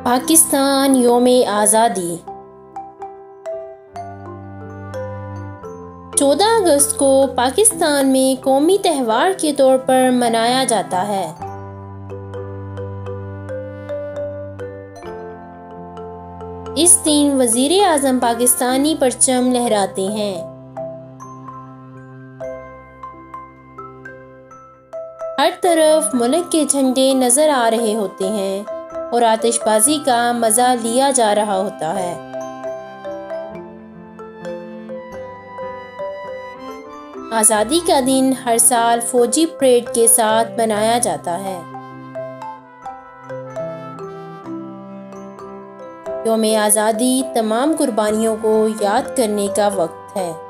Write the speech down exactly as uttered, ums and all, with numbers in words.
पाकिस्तान योम आज़ादी। चौदह अगस्त को पाकिस्तान में कौमी त्यौहार के तौर पर मनाया जाता है। इस दिन वज़ीर आज़म पाकिस्तानी परचम लहराते हैं। हर तरफ मुल्क के झंडे नज़र आ रहे होते हैं और आतिशबाजी का मज़ा लिया जा रहा होता है। आज़ादी का दिन हर साल फौजी परेड के साथ मनाया जाता है। यौम आज़ादी तमाम कुर्बानियों को याद करने का वक्त है।